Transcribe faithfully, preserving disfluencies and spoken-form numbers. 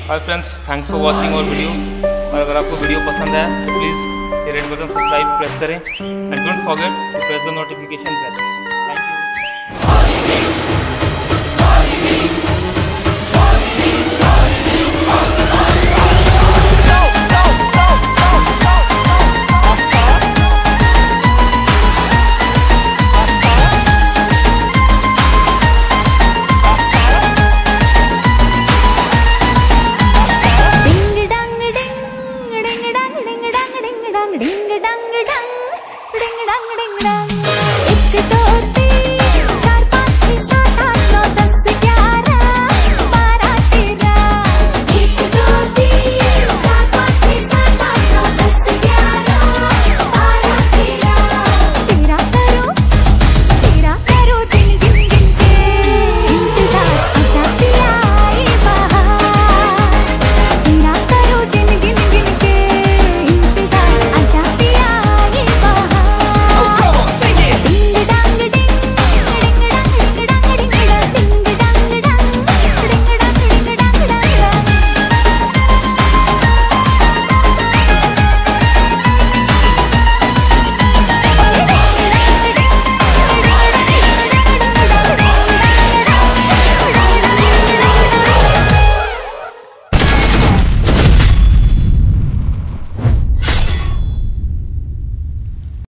Hi friends, thanks for watching और video. और अगर आपको वीडियो पसंद आया तो प्लीज़ ये रेड बटन सब्सक्राइब प्रेस करें and don't forget to press the notification bell.